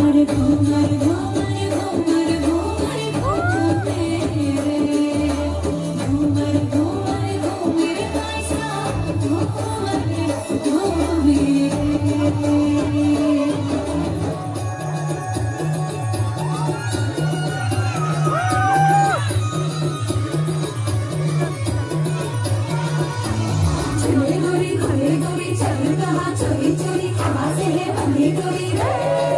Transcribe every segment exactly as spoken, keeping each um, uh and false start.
चोरी चोरी खवा से है बंदी डोरी रे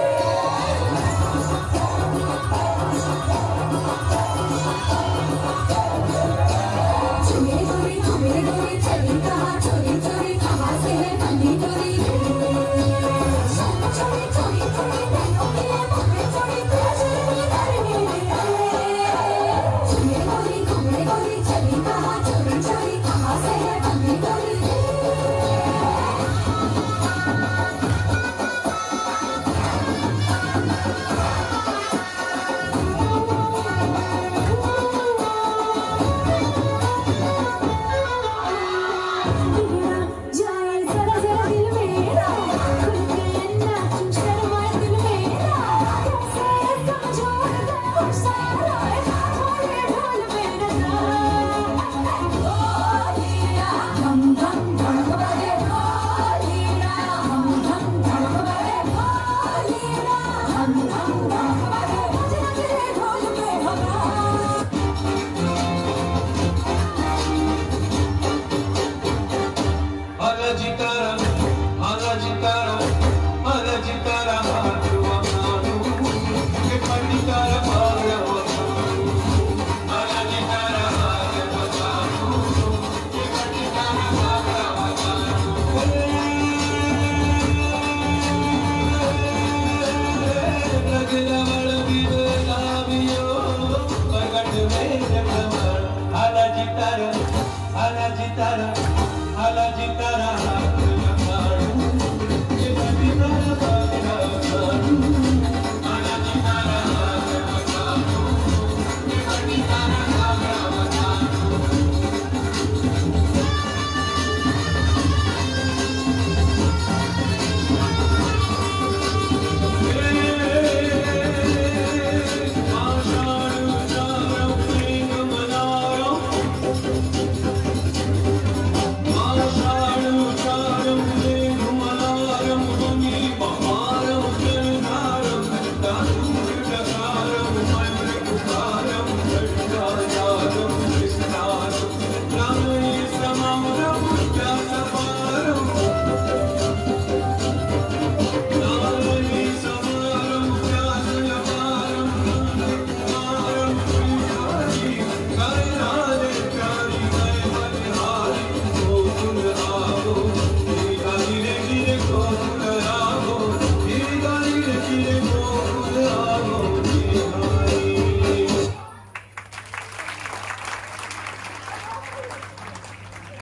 चोरी चोरी चोरी डोरी चली कहाँ चोरी चोरी खवा से है बंदी डोरी रे चोरी चोरी चोरी नैनों के मोरे चोरी चोरी करनी रे चोरी गोरी घूमे गोरी चली कहाँ चोरी चोरी खवा से है बंदी डोरी रे Ana Gitara